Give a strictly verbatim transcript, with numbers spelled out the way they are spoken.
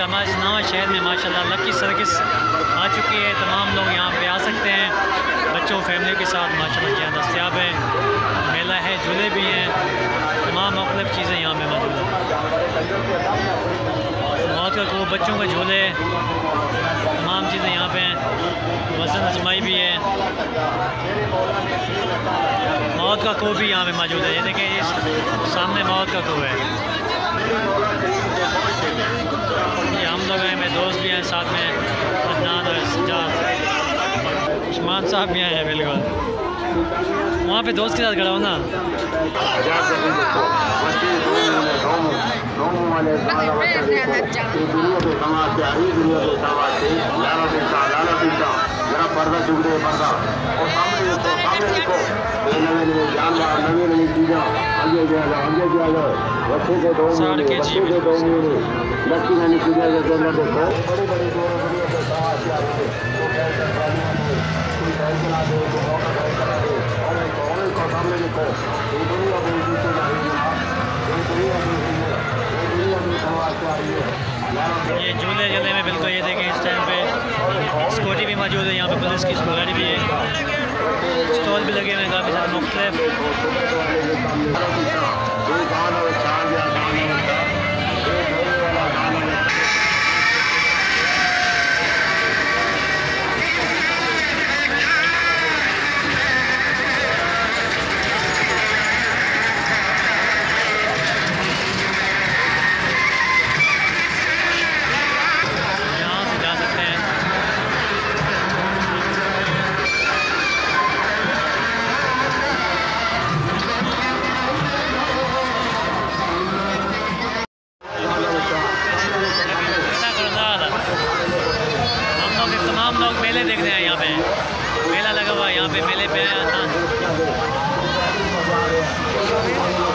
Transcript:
हमारे इस्लामाबाद शहर में माशाल्लाह लकी सर्कस आ चुकी है। तमाम लोग यहाँ पे आ सकते हैं, बच्चों फैमिली के साथ माशाल्लाह यहाँ दस्तियाब है। मेला है, झूले भी हैं, तमाम मुख्तलिफ चीज़ें यहाँ पे मौजूद हैं। मौत का को बच्चों के झूले, तमाम चीज़ें यहाँ पे हैं। वज़न आजमाई भी है। मौत का को भी यहाँ पे मौजूद है। ये देखें, इस सामने मौत का को है। ये हम लोग हैं, मेरे दोस्त भी हैं साथ में, अदनान और सज्जाद, उस्मान साहब भी आए हैं। बिल्कुल वहाँ पे दोस्त के साथ खड़ा हो ना। पर्दा चुक दे पर्दा और सामने देखो, सामने देखो, ये नवे नवे जानवर, नवी नवी चीज़ें आगे जा जाओ, आगे जा जाओ। बच्चे के दो मिनट, बच्चे के दो मिनट, लक्की नवी चीज़ें के अंदर देखो, बड़ी बड़ी जोरों के साथ यार कोई कैसे कोई कैसे ना दे, कोई और कैसे दे, और एक और एक सामने देखो, ये दुनिया में जीते जा रही है, ये दुनिया में ये दुनिया में समाज आ रही है। ये झूले झूले में बिल्कुल ये देखें, इस टाइम पे स्कूटी भी मौजूद है। यहाँ पे पुलिस की गाड़ी भी है, स्टॉल भी लगे हुए हैं काफ़ी सारे मुख्तलिफ। तमाम लोग मेले देखने हैं, यहाँ पे मेला लगा हुआ है। यहाँ पे मेले पे आया था।